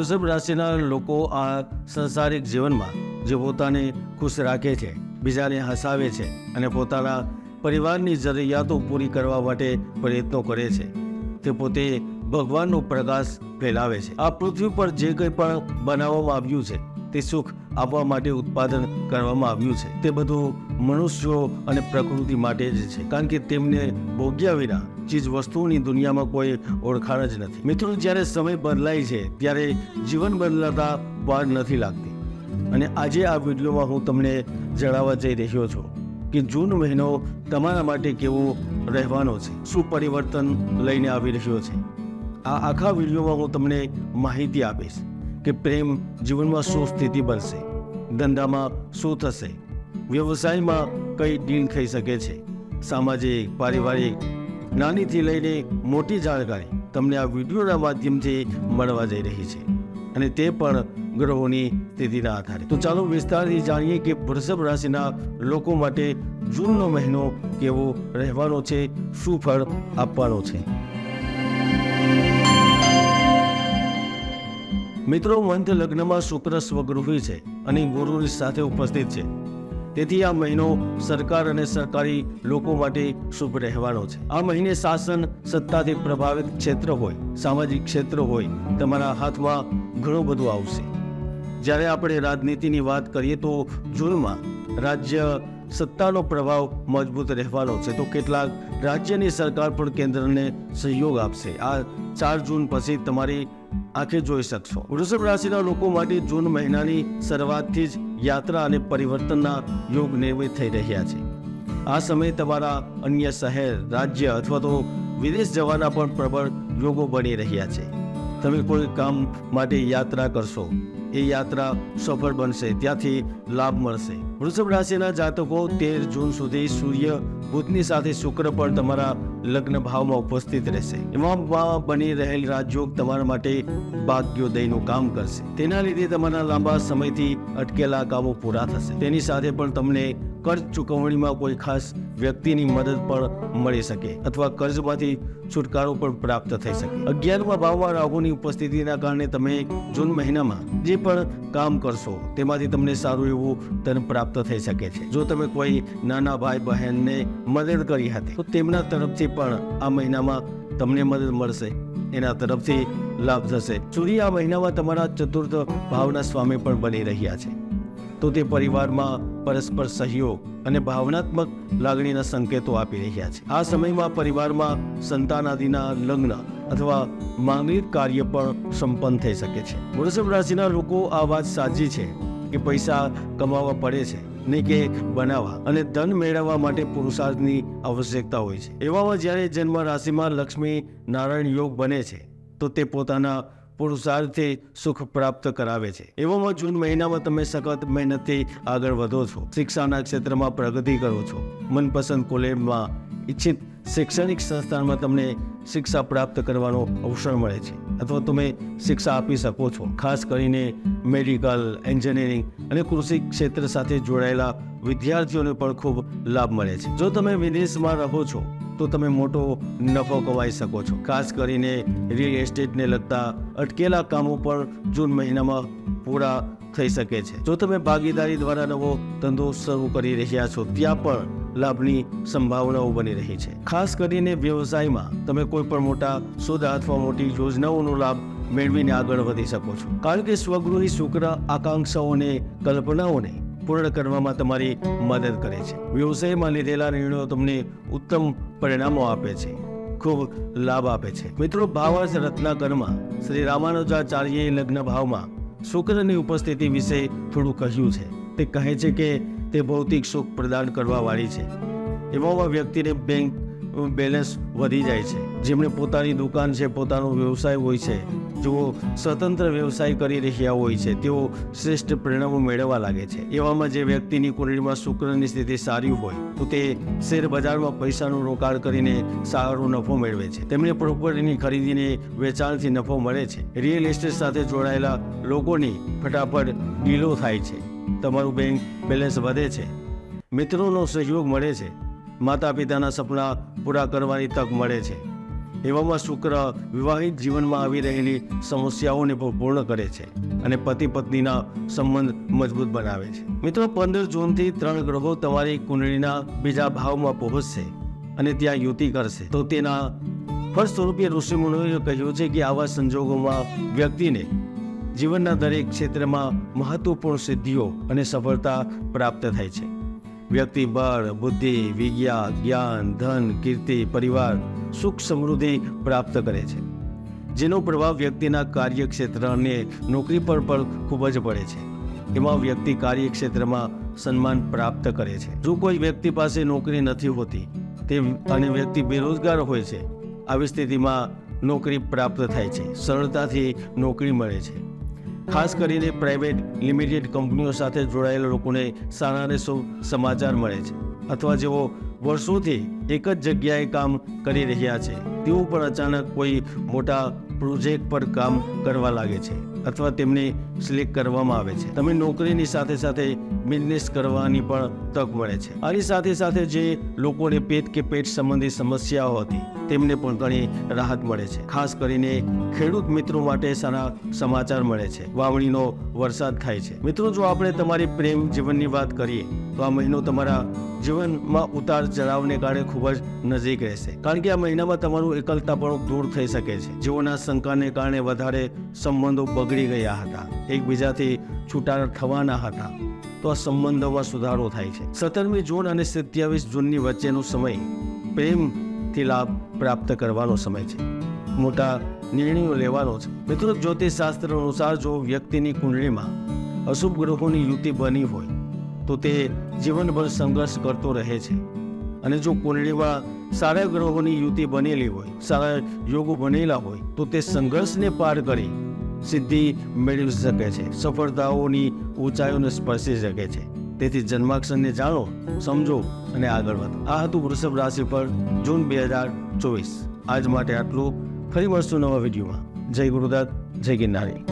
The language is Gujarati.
વૃષભ રાશિના લોકો આ સંસારિક જીવનમાં જે પોતાને ખુશ રાખે છે, બીજાને હસાવે છે અને પોતાના પરિવારની જરૂરિયાતો પૂરી કરવા માટે પ્રયત્નો કરે છે, તે પોતે ભગવાનનો પ્રકાશ ફેલાવે છે. આ પૃથ્વી પર જે કંઈ પણ બનાવવામાં આવ્યું છે તે સુખ આપવા માટે ઉત્પાદન કરવામાં આવ્યું છે. તે બધું મનુષ્યો અને પ્રકૃતિ માટે જ છે, કારણ કે તેમને ભોગ્યા વિના ચીજ વસ્તુઓની દુનિયામાં કોઈ ઓળખાણ જ નથી. મિત્રો, જ્યારે સમય બદલાય છે ત્યારે જીવન બદલાતા વાર નથી લાગતી. અને આજે આ વિડીયોમાં હું તમને જણાવવા જઈ રહ્યો છું કે જૂન મહિનો તમારા માટે કેવો રહેવાનો છે, શું પરિવર્તન લઈને આવી રહ્યો છે. આ આખા વિડીયોમાં હું તમને માહિતી આપીશ કે પ્રેમ જીવનમાં શું સ્થિતિ બનશે, ધંધામાં શું થશે, વ્યવસાયમાં કઈ ડીલ થઈ શકે છે, સામાજિક પારિવારિક નાનીથી લઈને મોટી જાણકારી તમને આ વિડીયોના માધ્યમથી મળવા જઈ રહી છે, અને તે પણ ગ્રહોની સ્થિતિના આધારે. તો ચાલો વિસ્તારથી જાણીએ કે વૃષભ રાશિના લોકો માટે જૂનનો મહિનો કેવો રહેવાનો છે, શું ફળ આપવાનો છે. મિત્રો, મંથ લગ્નમાં શુક્ર સ્વગૃહી છે અને ગુરુની સાથે ઉપસ્થિત છે, તેથી આ મહિનો સરકાર અને સરકારી લોકો માટે શુભ રહેવાનો છે. આ મહિને શાસન સત્તાથી પ્રભાવિત ક્ષેત્ર હોય, સામાજિક ક્ષેત્ર હોય, તમારા હાથમાં ઘણું બધું આવશે. જ્યારે આપણે રાજનીતિની વાત કરીએ તો જૂનમાં રાજ્ય સત્તાનો પ્રભાવ મજબૂત રહેવાનો છે, તો કેટલાક રાજ્યની સરકાર પણ કેન્દ્રને સહયોગ આપશે. આ 4 જૂન પછી તમારી આંખે જોઈ શકશો. વૃષભ રાશિના લોકો માટે જૂન મહિનાની શરૂઆતથી જ યાત્રા અને પરિવર્તનના યોગ નિર્મિત થઈ રહ્યા છે. આ સમયે તમારા અન્ય શહેર, રાજ્ય અથવા તો વિદેશ જવાના પણ પ્રબળ યોગો બની રહ્યા છે. તમે કોઈ કામ માટે યાત્રા કરશો, એ યાત્રા સફળ બનશે, ત્યાંથી લાભ મળશે. વૃષભ રાશિના જાતકો 13 જૂન સુધી સૂર્ય બુધની સાથે શુક્ર પણ તમારા લગ્ન ભાવમાં ઉપસ્થિત રહેશે. એમાં બની રહેલ રાજયોગ તમારા માટે ભાગ્યોદયનું કામ કરશે. તેના લીધે તમારા લાંબા સમયથી અટકેલા કામો પૂરા થશે. તેની સાથે પણ તમને કર્જ ચૂકવણીમાં કોઈ ખાસ વ્યક્તિની મદદ પણ મળી શકે અથવા કર્જમાંથી છુટકારો પણ પ્રાપ્ત થઈ શકે. 11મા ભાવમાં રાહુની ઉપસ્થિતિના કારણે તમે જૂન મહિનામાં જે પણ કામ કરશો તેમાંથી તમને સારું એવું ધન પ્રાપ્ત થઈ શકે છે. જો તમે કોઈ નાના ભાઈ બહેનને મદદ કરી હતી તો તેમના તરફથી પણ આ મહિનામાં તમને મદદ મળશે, એના તરફથી લાભ થશે. સૂર્ય આ મહિનામાં તમારા ચતુર્થ ભાવના સ્વામી પણ બની રહ્યા છે, તો તે પરિવારમાં પરસ્પર સહયોગ અને ભાવનાત્મક લાગણીના સંકેતો આપી રહ્યા છે. આ સમયમાં પરિવારમાં સંતાનાદિના લગ્ન અથવા માંગલિક કાર્ય પણ સંપન્ન થઈ શકે છે. વૃષભ રાશિના લોકો આ વાત સાચી છે કે પૈસા કમાવા પડે છે, નહીં કે બનાવવા, અને ધન મેળવવા માટે પુરુષાર્થની આવશ્યકતા હોય છે. એવામાં જ્યારે જન્મ રાશિમાં લક્ષ્મી નારાયણ યોગ બને છે તો તે પોતાના પુરુષાર્થથી સુખ પ્રાપ્ત કરાવે છે. એવામાં જૂન મહિનામાં તમે સખત મહેનતથી આગળ વધો છો, શિક્ષાના ક્ષેત્રમાં પ્રગતિ કરો છો, મનપસંદ કોલેજમાં ઈચ્છિત શૈક્ષણિક સંસ્થાનમાં તમને શિક્ષા પ્રાપ્ત કરવાનો અવસર મળે છે અથવા તમે શિક્ષા આપી શકો છો. ખાસ કરીને મેડિકલ, એન્જિનિયરિંગ અને કૃષિ ક્ષેત્ર સાથે જોડાયેલા વિદ્યાર્થીઓને પણ ખૂબ લાભ મળે છે. જો તમે વિદેશમાં રહો છો તો તમે મોટો નફો કમાઈ શકો છો. ખાસ કરીને રિયલ એસ્ટેટને લગતા અટકેલા કામો પણ જૂન મહિનામાં પૂરા થઈ શકે છે. જો તમે ભાગીદારી દ્વારા નવો ધંધો શરૂ કરી રહ્યા છો ત્યાં પણ લાભની સંભાવનાઓ બની રહી છે. ખાસ કરીને વ્યવસાયમાં તમે કોઈ પણ મોટા સોદા અથવા મોટી યોજનાઓનો લાભ મેળવીને આગળ વધી શકો છો, કારણ કે સ્વગૃહી શુક્ર આકાંક્ષાઓને, કલ્પનાઓને પૂર્ણ કરવામાં તમારી મદદ કરે છે. વ્યવસાયમાં લીધેલા નિર્ણયો તમને ઉત્તમ પરિણામો આપે છે, ખૂબ લાભ આપે છે. મિત્રો, ભાવાર્થ રત્નાકરમાં શ્રી રામાનુજાચાર્યએ લગ્ન ભાવમાં શુક્રની ઉપસ્થિતિ વિશે થોડું કહ્યું છે. તે કહે છે કે તે ભૌતિક સુખ પ્રદાન કરવા વાળી છે. એવામાં વ્યક્તિને બેંક બેલેન્સ વધી જાય છે. જેમણે પોતાની દુકાન છે, પોતાનો વ્યવસાય હોય છે, જેઓ સ્વતંત્ર વ્યવસાય કરી રહ્યા હોય છે, તેઓ શ્રેષ્ઠ પરિણામો મેળવવા લાગે છે. એવામાં જે વ્યક્તિની કુંડળીમાં શુક્રની સ્થિતિ સારી હોય તો તે શેર બજારમાં પૈસાનું રોકાણ કરીને સારો નફો મેળવે છે. તેમને પ્રોપર્ટીની ખરીદીને વેચાણથી નફો મળે છે. રિયલ એસ્ટેટ સાથે જોડાયેલા લોકોની ફટાફટ ડીલો થાય છે. તમારું બેંક બેલેન્સ વધે છે. મિત્રોનો સહયોગ મળે છે. માતા પિતાના સપના પૂરા કરવાની તક મળે છે. એવામાં શુક્ર વિવાહિત જીવનમાં આવી રહેલી સમસ્યાઓને પણ પૂર્ણ કરે છે અને પતિ પત્નીના સંબંધ મજબૂત બનાવે છે. મિત્રો, 15 જૂનથી 3 ગ્રહો તમારી કુંડળીના બીજા ભાવમાં પહોંચશે અને ત્યાં યુતિ કરશે. તો તેના ફળ સ્વરૂપે ઋષિમુનિઓએ કહ્યું છે કે આવા સંજોગોમાં વ્યક્તિને જીવનના દરેક ક્ષેત્રમાં મહત્વપૂર્ણ સિદ્ધિઓ અને સફળતા પ્રાપ્ત થાય છે. વ્યક્તિ બળ, બુદ્ધિ, વિદ્યા, જ્ઞાન, ધન, કીર્તિ, પરિવાર, સુખ, સમૃદ્ધિ પ્રાપ્ત કરે છે, જેનો પ્રભાવ વ્યક્તિના કાર્યક્ષેત્ર અને નોકરી પર પણ ખૂબ જ પડે છે. એમાં વ્યક્તિ કાર્યક્ષેત્રમાં સન્માન પ્રાપ્ત કરે છે. જો કોઈ વ્યક્તિ પાસે નોકરી નથી હોતી અને વ્યક્તિ બેરોજગાર હોય છે, આવી સ્થિતિમાં નોકરી પ્રાપ્ત થાય છે, સરળતાથી નોકરી મળે છે. ખાસ કરીને પ્રાઇવેટ લિમિટેડ કંપનીઓ સાથે જોડાયેલા લોકોને સારા અને શુભ સમાચાર મળે છે, અથવા જેઓ વર્ષોથી એક જ જગ્યાએ કામ કરી રહ્યા છે તેઓ પણ અચાનક કોઈ મોટા પ્રોજેક્ટ પર કામ કરવા લાગે છે અથવા તેમને સિલેક્ટ કરવામાં આવે છે. તમે નોકરીની સાથે સાથે બિઝનેસ કરવાની પણ તક મળે છે. આની સાથે સાથે જે લોકોને પેટ સંબંધી સમસ્યાઓ હતી તેમને પણ ઘણી રાહત મળે છે. ખાસ કરીને ખેડૂત મિત્રો માટે સારા સમાચાર મળે છે. વાવણીનો વરસાદ થાય છે. મિત્રો, જો આપણે તમારી પ્રેમ જીવનની વાત કરીએ તો આ મહિનો તમારા જીવનમાં ઉતાર ચઢાવને કારણે ખૂબ જ નજીક રહેશે, કારણ કે આ મહિનામાં તમારું એકલતા પણ દૂર થઈ શકે છે. જેઓના શંકાને કારણે વધારે સંબંધો બગડી ગયા હતા, એકબીજાથી છૂટા થવાના હતા, તો આ સંબંધોમાં સુધારો થાય છે. 17મી જૂન અને 27 જૂનની વચ્ચેનો સમય પ્રેમથી લાભ પ્રાપ્ત કરવાનો સમય છે. મોટા નિર્ણયો લેવાનો છે. મિત્રો, જ્યોતિષશાસ્ત્ર અનુસાર જો વ્યક્તિની કુંડળીમાં અશુભ ગ્રહોની યુતિ બની હોય તો તે જીવનભર સંઘર્ષ કરતો રહે છે, અને જો કુંડળીમાં સારા ગ્રહોની યુતિ બનેલી હોય, સારા યોગો બનેલા હોય તો તે સંઘર્ષને પાર કરી સિદ્ધિ મેળવી શકે છે, સફળતાઓની ઊંચાઈઓને સ્પર્શી શકે છે. તેથી જન્માક્ષરને જાણો, સમજો અને આગળ વધો. આ હતું વૃષભ રાશિ પર જૂન 2024. આજ માટે આટલું. ફરી મળશું નવા વિડીયોમાં. જય ગુરુદત્ત, જય ગિરનારી.